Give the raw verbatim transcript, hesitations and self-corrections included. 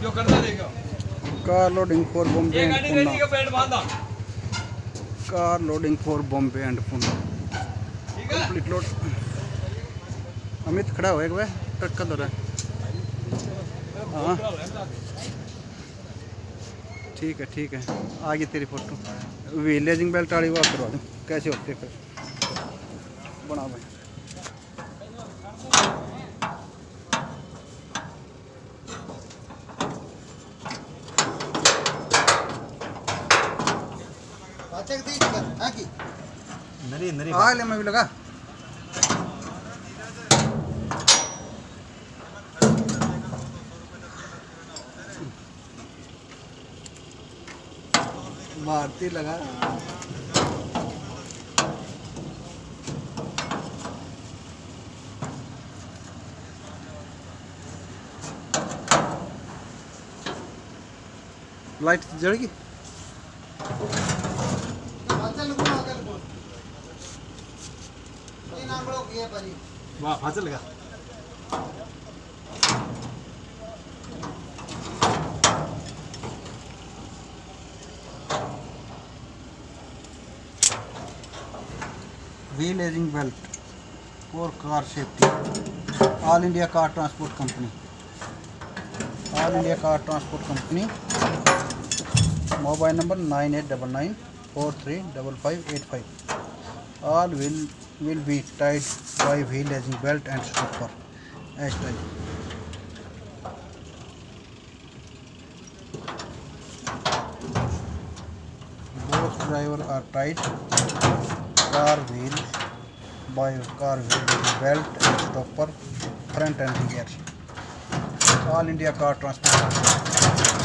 जो करना देगा कार लोडिंग फॉर बॉम्बे ये एंड गाड़ी रेडी का पुणे। पेड़ बांधा car loading for Bombay and Pune. ठीक है कंप्लीट लोड। अमित खड़ा हो एक बार ट्रक का दौरा। हाँ ठीक है ठीक है आ गई तेरी फोटो। विलेजिंग बेल्ट वाली बात करवा दूँ कैसे होते फिर बना भाई। नरी नरी आ ले मैं भी लगा। भारती लगा लाइट जड़ेगी। वाह फासल लगा wheel edging belt for car safety. All India car transport company. All India car transport company. Mobile number nine eight double nine four three double five eight five. All will will be tied by wheel aging belt and stopper as type. Both driver are tied car wheel by car wheel aging belt and stopper front and rear. All India car transport.